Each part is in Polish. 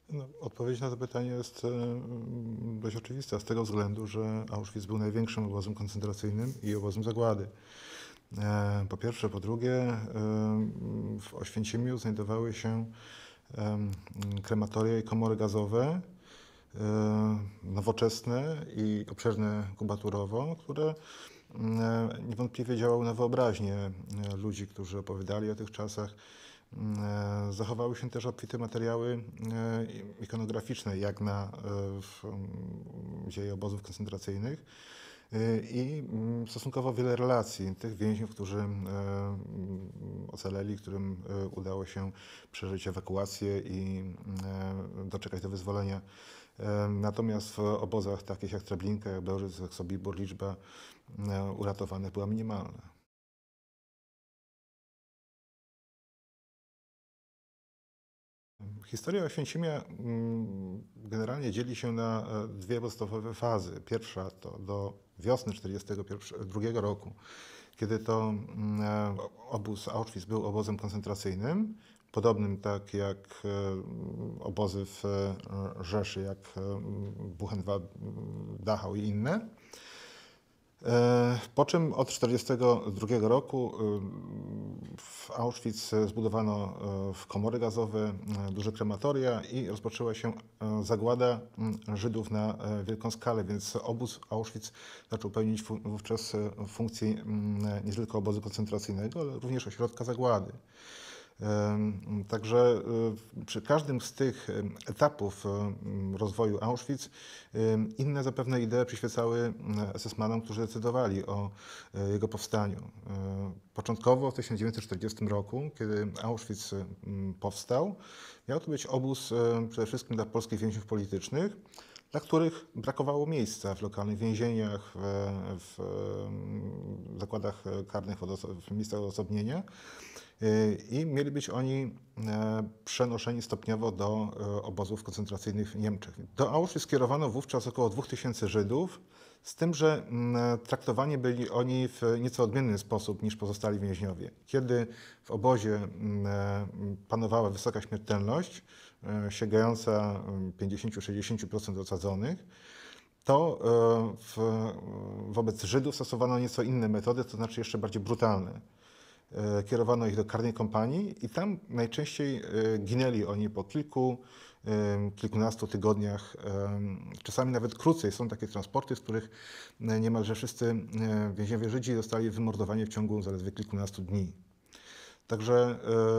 No, odpowiedź na to pytanie jest dość oczywista z tego względu, że Auschwitz był największym obozem koncentracyjnym i obozem zagłady. Po pierwsze. Po drugie, w Oświęcimiu znajdowały się krematoria i komory gazowe, nowoczesne i obszerne kubaturowo, które niewątpliwie działały na wyobraźnię ludzi, którzy opowiadali o tych czasach. Zachowały się też obfite materiały ikonograficzne, jak na dzieje obozów koncentracyjnych i stosunkowo wiele relacji tych więźniów, którzy ocaleli, którym udało się przeżyć ewakuację i doczekać do wyzwolenia. Natomiast w obozach takich jak Treblinka, jak Bełżec, jak Sobibór liczba uratowanych była minimalna. Historia Oświęcimia generalnie dzieli się na dwie podstawowe fazy. Pierwsza to do wiosny 1942 roku, kiedy to obóz Auschwitz był obozem koncentracyjnym, podobnym tak jak obozy w Rzeszy, jak Buchenwald, Dachau i inne. Po czym od 1942 roku w Auschwitz zbudowano komory gazowe, duże krematoria i rozpoczęła się zagłada Żydów na wielką skalę, więc obóz Auschwitz zaczął pełnić wówczas funkcję nie tylko obozu koncentracyjnego, ale również ośrodka zagłady. Także przy każdym z tych etapów rozwoju Auschwitz inne zapewne idee przyświecały SS-manom, którzy decydowali o jego powstaniu. Początkowo w 1940 roku, kiedy Auschwitz powstał, miał to być obóz przede wszystkim dla polskich więźniów politycznych, dla których brakowało miejsca w lokalnych więzieniach, w zakładach karnych, w miejscach odosobnienia. I mieli być oni przenoszeni stopniowo do obozów koncentracyjnych w Niemczech. Do Auschwitz skierowano wówczas około 2000 Żydów, z tym, że traktowani byli oni w nieco odmienny sposób niż pozostali więźniowie. Kiedy w obozie panowała wysoka śmiertelność, sięgająca 50-60% osadzonych, to wobec Żydów stosowano nieco inne metody, to znaczy jeszcze bardziej brutalne. Kierowano ich do karnej kompanii i tam najczęściej ginęli oni po kilkunastu tygodniach, czasami nawet krócej. Są takie transporty, z których niemalże wszyscy więźniowie Żydzi zostali wymordowani w ciągu zaledwie kilkunastu dni. Także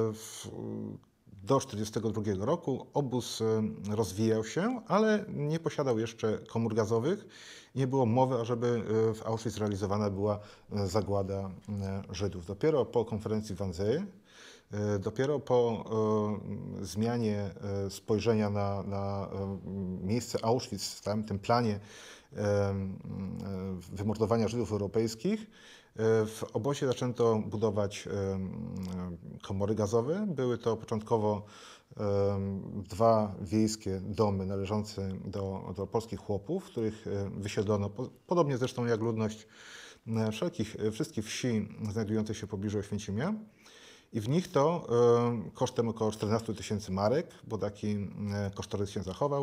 do 1942 roku obóz rozwijał się, ale nie posiadał jeszcze komór gazowych. Nie było mowy, ażeby w Auschwitz realizowana była zagłada Żydów. Dopiero po konferencji w Wannsee, dopiero po zmianie spojrzenia na miejsce Auschwitz w tym planie wymordowania Żydów europejskich, w obozie zaczęto budować komory gazowe. Były to początkowo dwa wiejskie domy należące do polskich chłopów, których wysiedlono, podobnie zresztą jak ludność wszystkich wsi znajdujących się w pobliżu Oświęcimia. I w nich to kosztem około 14 000 marek, bo taki kosztorys się zachował,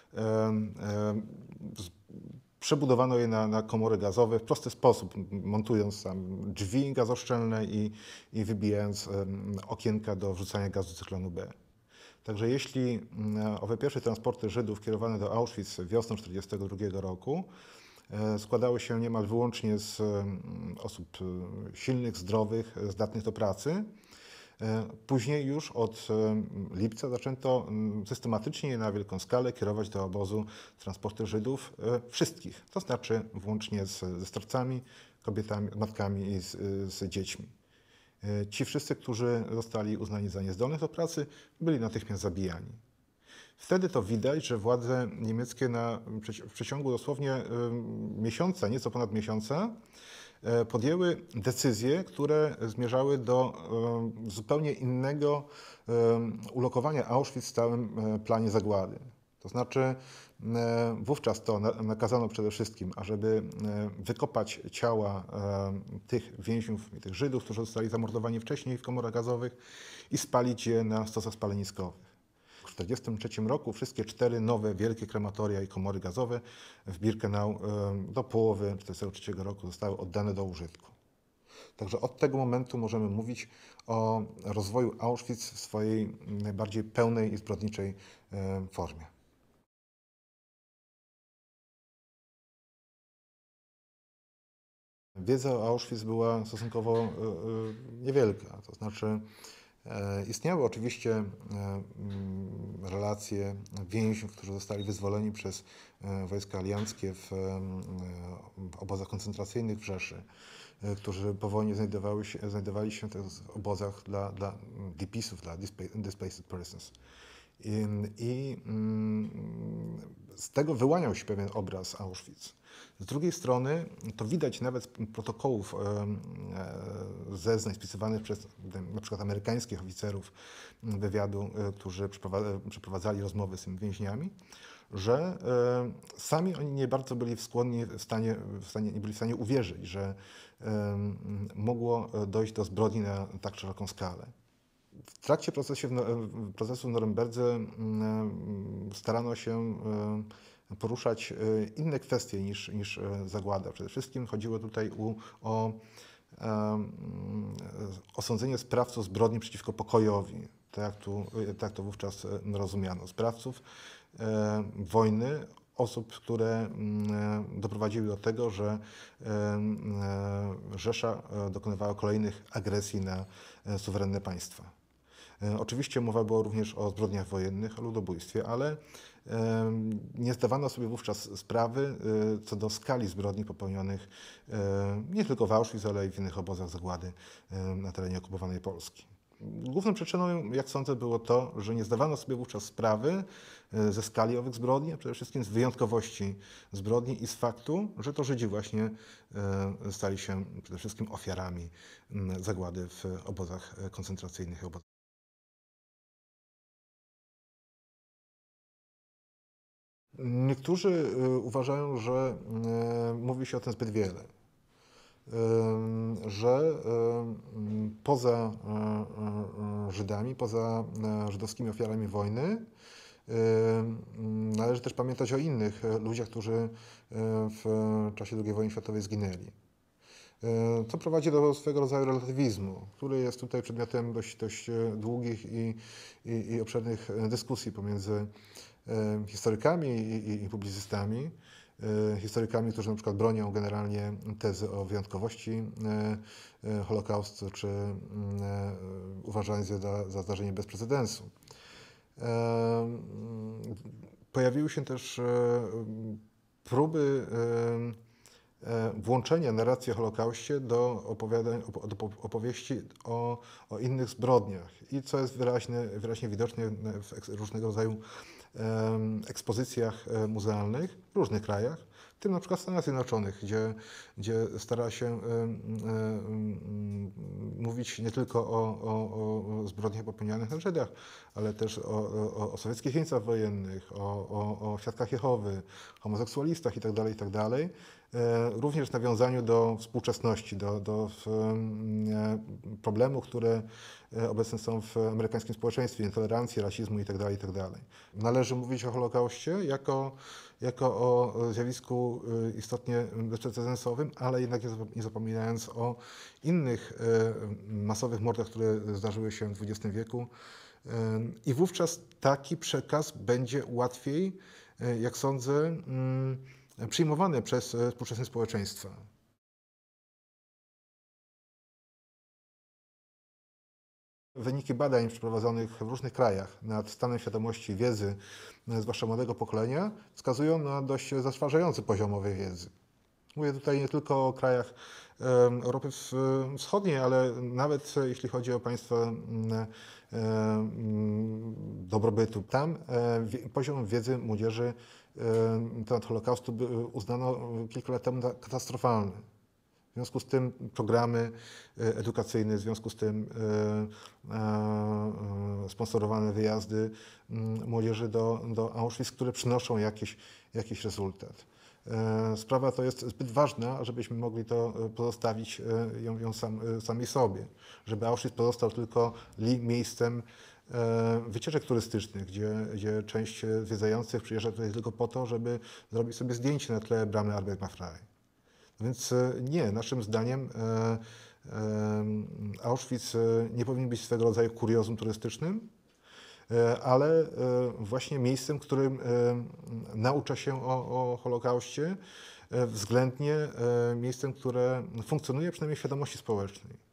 przebudowano je na komory gazowe w prosty sposób, montując tam drzwi gazoszczelne i wybijając okienka do wrzucania gazu cyklonu B. Także jeśli owe pierwsze transporty Żydów kierowane do Auschwitz wiosną 1942 roku składały się niemal wyłącznie z osób silnych, zdrowych, zdatnych do pracy, później już od lipca zaczęto systematycznie na wielką skalę kierować do obozu transporty Żydów wszystkich, to znaczy włącznie ze starcami, kobietami, matkami i z dziećmi. Ci wszyscy, którzy zostali uznani za niezdolnych do pracy, byli natychmiast zabijani. Wtedy to widać, że władze niemieckie w przeciągu dosłownie miesiąca, nieco ponad miesiąca, podjęły decyzje, które zmierzały do zupełnie innego ulokowania Auschwitz w całym planie zagłady. To znaczy wówczas to nakazano przede wszystkim, ażeby wykopać ciała tych więźniów i tych Żydów, którzy zostali zamordowani wcześniej w komorach gazowych i spalić je na stosach spaleniskowych. 1943 roku wszystkie 4 nowe wielkie krematoria i komory gazowe w Birkenau do połowy 1943 roku zostały oddane do użytku. Także od tego momentu możemy mówić o rozwoju Auschwitz w swojej najbardziej pełnej i zbrodniczej formie. Wiedza o Auschwitz była stosunkowo niewielka, to znaczy istniały oczywiście relacje więźniów, którzy zostali wyzwoleni przez wojska alianckie w obozach koncentracyjnych w Rzeszy, którzy po wojnie znajdowali się w tych obozach dla DPS-ów, dla Displaced Persons. Z tego wyłaniał się pewien obraz Auschwitz. Z drugiej strony to widać nawet z protokołów zeznań spisywanych przez na przykład amerykańskich oficerów wywiadu, którzy przeprowadzali rozmowy z tymi więźniami, że sami oni nie bardzo byli nie byli w stanie uwierzyć, że mogło dojść do zbrodni na tak szeroką skalę. W trakcie procesu w Norymberdze starano się poruszać inne kwestie niż zagłada. Przede wszystkim chodziło tutaj o osądzenie sprawców zbrodni przeciwko pokojowi, tak jak to wówczas rozumiano. Sprawców wojny, osób, które doprowadziły do tego, że Rzesza dokonywała kolejnych agresji na suwerenne państwa. Oczywiście mowa była również o zbrodniach wojennych, o ludobójstwie, ale nie zdawano sobie wówczas sprawy co do skali zbrodni popełnionych nie tylko w Auschwitz, ale i w innych obozach zagłady na terenie okupowanej Polski. Główną przyczyną, jak sądzę, było to, że nie zdawano sobie wówczas sprawy ze skali owych zbrodni, a przede wszystkim z wyjątkowości zbrodni i z faktu, że to Żydzi właśnie stali się przede wszystkim ofiarami zagłady w obozach koncentracyjnych. Niektórzy uważają, że mówi się o tym zbyt wiele, że poza Żydami, poza żydowskimi ofiarami wojny należy też pamiętać o innych ludziach, którzy w czasie II wojny światowej zginęli. To prowadzi do swego rodzaju relatywizmu, który jest tutaj przedmiotem dość długich i obszernych dyskusji pomiędzy historykami i publicystami. Historykami, którzy na przykład bronią generalnie tezy o wyjątkowości Holokaustu, czy uważając je za zdarzenie bez precedensu. Pojawiły się też próby włączenia narracji o Holokauście do opowieści o innych zbrodniach. I co jest wyraźnie widoczne w różnego rodzaju ekspozycjach muzealnych w różnych krajach, w tym na przykład w Stanach Zjednoczonych, gdzie stara się mówić nie tylko o zbrodniach popełnianych na Żydach, ale też o sowieckich jeńcach wojennych, o świadkach Jehowy, homoseksualistach itd., itd. Również w nawiązaniu do współczesności, do problemów, które obecne są w amerykańskim społeczeństwie, nietolerancji, rasizmu itd., itd. Należy mówić o Holokauście jako o zjawisku istotnie bezprecedensowym, ale jednak nie zapominając o innych masowych mordach, które zdarzyły się w XX wieku. I wówczas taki przekaz będzie łatwiej, jak sądzę, przyjmowany przez współczesne społeczeństwa. Wyniki badań przeprowadzonych w różnych krajach nad stanem świadomości wiedzy, zwłaszcza młodego pokolenia, wskazują na dość zatrważający poziom owej wiedzy. Mówię tutaj nie tylko o krajach Europy Wschodniej, ale nawet jeśli chodzi o państwa dobrobytu. Tam poziom wiedzy młodzieży na temat Holokaustu uznano kilka lat temu za katastrofalny. W związku z tym programy edukacyjne, w związku z tym sponsorowane wyjazdy młodzieży do Auschwitz, które przynoszą jakiś rezultat. Sprawa to jest zbyt ważna, żebyśmy mogli to pozostawić ją sami sobie. Żeby Auschwitz pozostał tylko miejscem wycieczek turystycznych, gdzie część zwiedzających przyjeżdża tutaj tylko po to, żeby zrobić sobie zdjęcie na tle bramy Arbeit-Macht-Frei. Więc nie, naszym zdaniem Auschwitz nie powinien być swego rodzaju kuriozum turystycznym, ale właśnie miejscem, którym naucza się o Holokauście, względnie miejscem, które funkcjonuje przynajmniej w świadomości społecznej.